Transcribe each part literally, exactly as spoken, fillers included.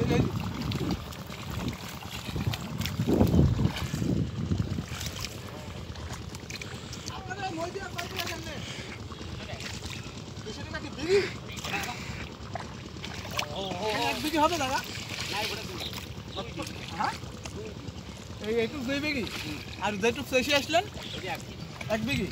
হবে দাদা এইটুক দুই বিঘি আর যেটুক শেষে আসলেন এক বিঘি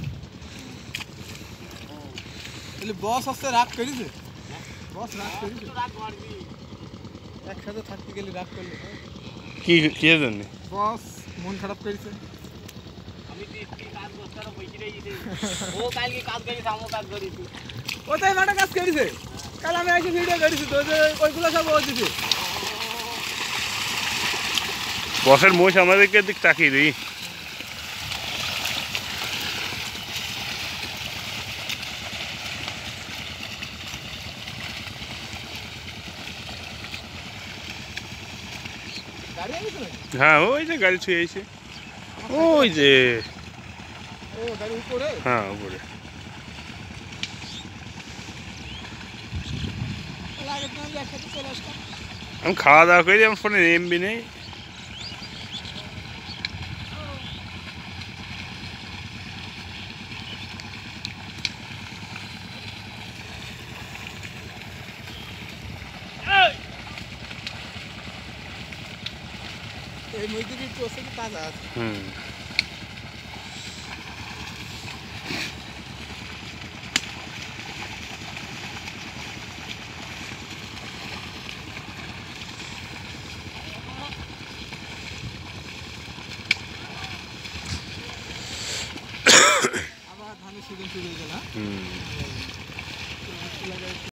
তাহলে বস হচ্ছে রাগ করেছে বস রাগ করেছে একসাথে থাকতে গেলে রাগ করলে কি কি জন্য বস মন খারাপ করেছে ও তাই একটা কাজ করেছে কাল আমি এসে ভিডিও করেছি তো ওইগুলো সব ও দিছে বসের মোষ আমাদেরকে দিক তাকিয়ে দিই হ্যাঁ ওই যে গাড়ি ছুঁয়ে এসে ওই যে হ্যাঁ উপরে আমি খাওয়া দাওয়া করি আমার ফোনে এমবি নেই এই মধ্যে কি চলছে কি তাজা আছে হুম আবার ধানের সিজন শুরু হয়ে গেল হুম